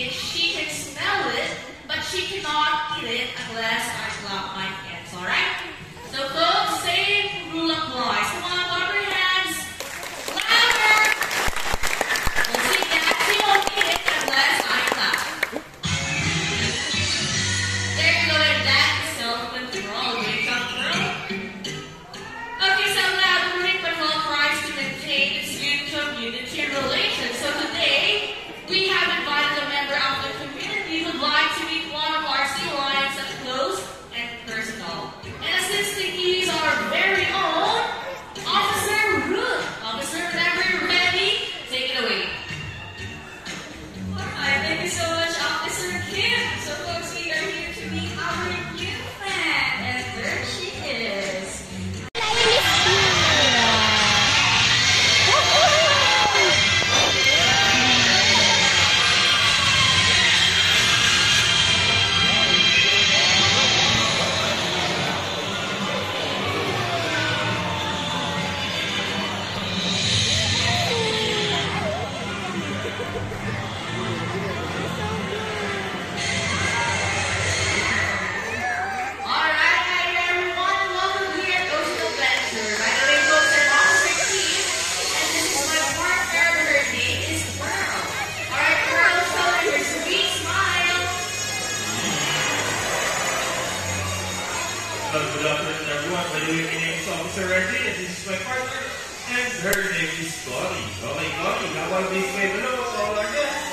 is she can smell it, but she cannot eat it unless I clap my hands, alright? So folks, same rule applies. Come on, clap your hands. Louder! We'll see that she won't eat it unless I clap. There you go, and that is self-control. Wake up, girl. Okay, so now the Subic Patrol tries to maintain its good community relations. So today, we have invited a member of the community who would like to meet one of our sea lions up close and personal. And assisting is our very own Officer Ruth. Officer, whenever you're ready, take it away. Alright, thank you so much, Officer Kim. So folks, we are here to meet our new fan, and there she is. Good afternoon, everyone. By the way, my name is Officer Reggie, and this is my partner, and her name is Connie. Okay, Connie, how about this way below? All our guests.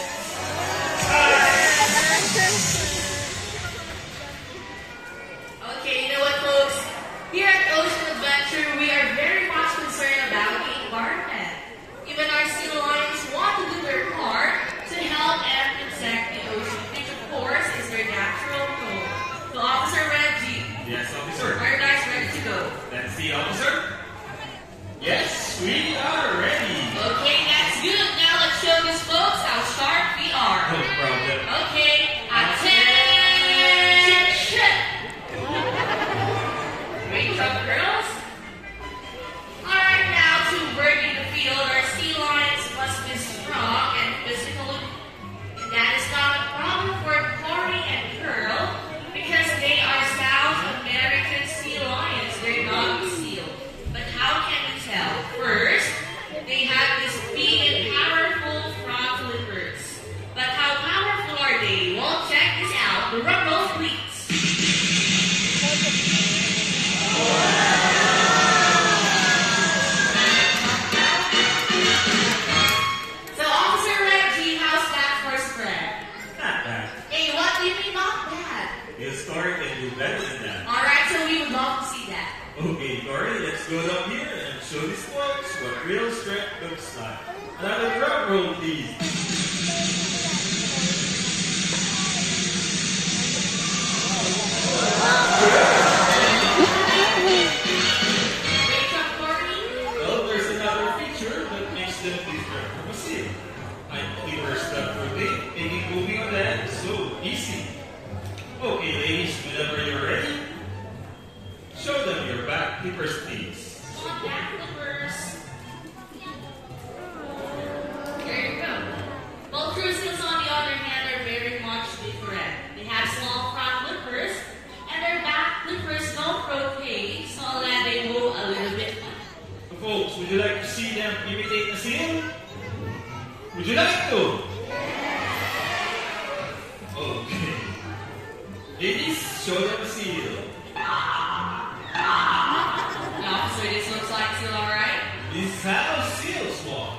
Okay, you know what, folks? Here at Ocean Adventure, we are very much concerned about the environment. Even our sea lions want to do their part to help and protect the ocean, which of course is their natural home. So, Officer Reggie. Yes, Officer. Are you guys ready to go? Let's see, Officer. Yes, we are ready. Okay, that's good. Now let's show these folks how sharp we are. No problem. Okay, attention! Wake up, girls. Alright, now to work in the field, our sea lions must be strong and physical. And that is not a problem for Cory and Pearl because they are South American sea lions. They're not seal. But how can we tell? First, they have this big and powerful front flippers. But how powerful are they? Well, check this out. The rumble please. So, Officer Reggie, how's that for spread? Not bad. Hey, what do you mean not bad? Your story can do better than that. Alright, so we would love to see that. Okay, Cory, let's go up here and show these folks what real strength looks like. Another drum roll, please. Wake up, Cory. Well, there's another feature that makes them different from a seal. I clever stuff for big, making moving on land so easy. Okay, ladies, whenever you're ready, show them your back flippers, please. Come on, back flippers. There you go. Well, cruise seals, on the other hand, are very much different. They have small front flippers, and their back flippers don't rotate, so that they move a little bit. So folks, would you like to see them imitate a seal? Would you like to? Okay. Ladies, show them a seal. Now, officer, this looks like still alright? This is how seals walk.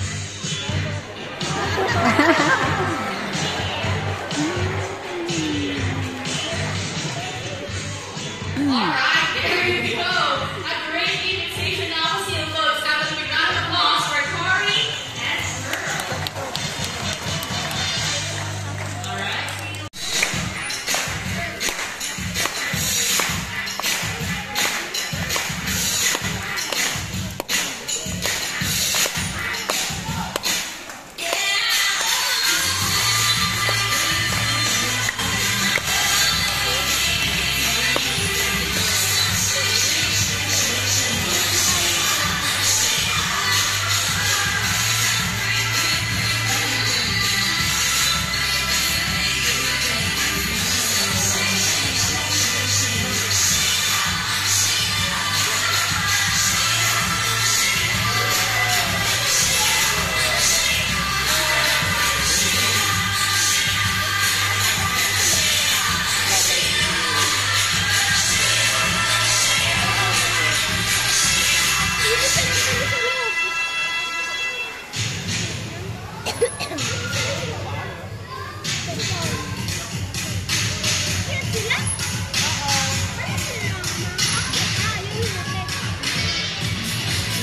Alright, there you go. A great imitation of a seal, folks. That was a big round of applause for Cory and Pearl. Alright.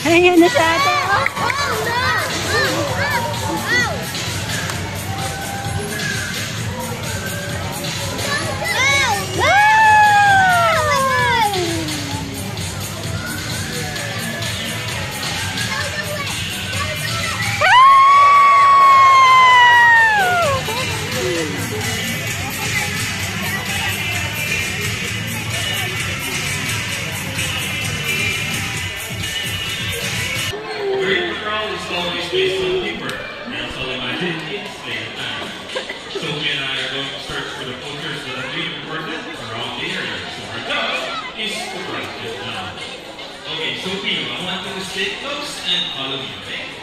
Ayan na sa ate. Great control is always based on teamwork, and so imagine it's playing time. Sophie and I are going to search for the poachers that have been reported around the area, so our job is to write them down. Okay, Sophie, I want you to stay close and follow me, okay?